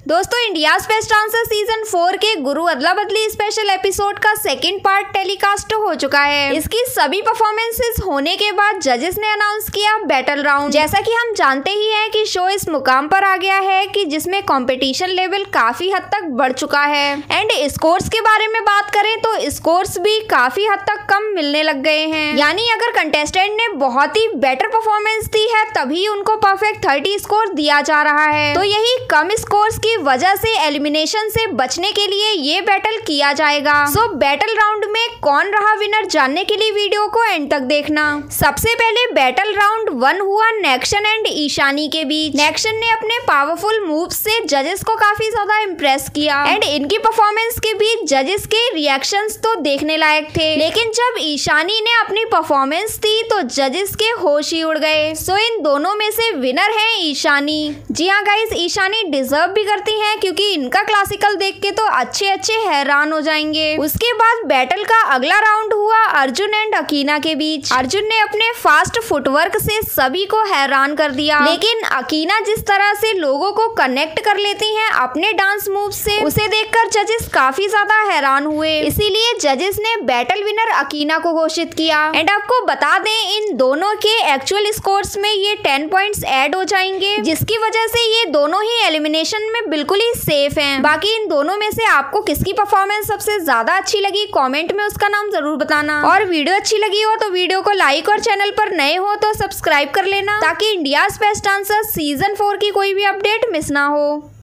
दोस्तों, India's best dancer season 4 के गुरु अदला बदली स्पेशल एपिसोड का सेकंड पार्ट टेलीकास्ट हो चुका है। इसकी सभी परफॉर्मेंसेस होने के बाद जजेस ने अनाउंस किया बैटल राउंड। जैसा कि हम जानते ही हैं कि शो इस मुकाम पर आ गया है कि जिसमें कंपटीशन लेवल काफी हद तक बढ़ चुका है। एंड स्कोर्स के बारे में बात करें तो स्कोर्स भी काफी हद तक कम मिलने लग गए हैं। यानी अगर कंटेस्टेंट ने बहुत ही बेटर परफॉर्मेंस दी है तभी उनको परफेक्ट 30 स्कोर दिया जा रहा है। तो यही कम स्कोर्स की वजह से एलिमिनेशन से बचने के लिए ये बैटल किया जाएगा। सो बैटल राउंड में कौन रहा विनर जानने के लिए वीडियो को एंड तक देखना। सबसे पहले बैटल राउंड 1 हुआ नेक्शन एंड ईशानी के बीच। नेक्शन ने अपने पावरफुल मूव्स से जजेस को काफी ज्यादा इम्प्रेस किया एंड इनकी परफॉर्मेंस के बीच जजेस के रिएक्शंस तो देखने लायक थे। लेकिन जब ईशानी ने अपनी परफॉर्मेंस दी तो जजेस के होश ही उड़ गए। सो इन दोनों में से विनर है ईशानी। जी हाँ गाइस, ईशानी डिजर्व भी करती हैं क्योंकि इनका क्लासिकल देख के तो अच्छे हैरान हो जाएंगे। उसके बाद बैटल का अगला राउंड हुआ अर्जुन एंड अकीना के बीच। अर्जुन ने अपने फास्ट फुटवर्क से सभी को हैरान कर दिया, लेकिन अकीना जिस तरह से लोगों को कनेक्ट कर लेती हैं अपने डांस मूव से, उसे देखकर जजेस काफी ज्यादा हैरान हुए। इसीलिए जजेस ने बैटल विनर अकीना को घोषित किया। एंड आपको बता दें इन दोनों के एक्चुअल स्कोर्स में ये 10 पॉइंट्स ऐड हो जाएंगे, जिसकी वजह से ये दोनों ही एलिमिनेशन में बिल्कुल ही सेफ हैं। बाकी इन दोनों में से आपको किसकी परफॉर्मेंस सबसे ज्यादा अच्छी लगी कमेंट में उसका नाम जरूर बताना। और वीडियो अच्छी लगी हो तो वीडियो को लाइक और चैनल पर नए हो तो सब्सक्राइब कर लेना ताकि इंडियाज बेस्ट डांसर सीजन 4 की कोई भी अपडेट मिस ना हो।